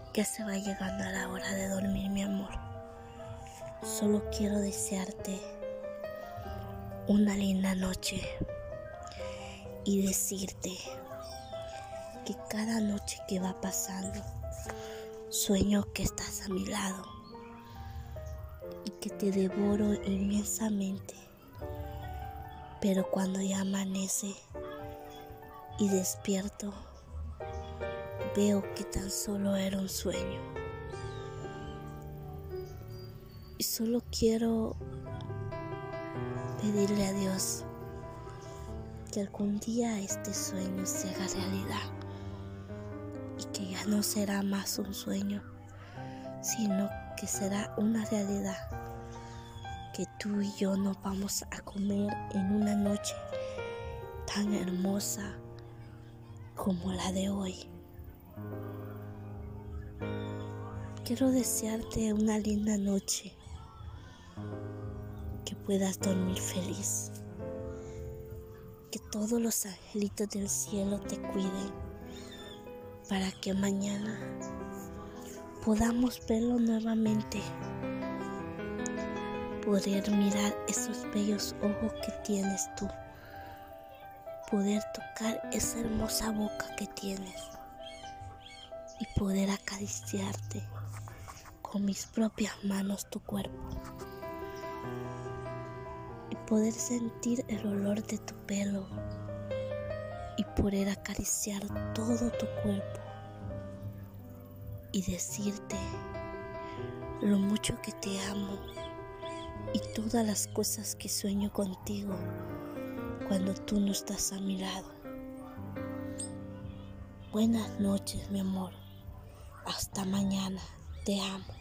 Ya se va llegando a la hora de dormir, mi amor. Solo quiero desearte una linda noche y decirte que cada noche que va pasando sueño que estás a mi lado y que te devoro inmensamente. Pero cuando ya amanece y despierto, veo que tan solo era un sueño. Y solo quiero pedirle a Dios que algún día este sueño se haga realidad y que ya no será más un sueño, sino que será una realidad, que tú y yo nos vamos a comer en una noche tan hermosa como la de hoy. Quiero desearte una linda noche, que puedas dormir feliz, que todos los angelitos del cielo te cuiden para que mañana podamos verlo nuevamente, poder mirar esos bellos ojos que tienes tú, poder tocar esa hermosa boca que tienes y poder acariciarte con mis propias manos tu cuerpo y poder sentir el olor de tu pelo y poder acariciar todo tu cuerpo y decirte lo mucho que te amo y todas las cosas que sueño contigo cuando tú no estás a mi lado. Buenas noches, mi amor. Hasta mañana. Te amo.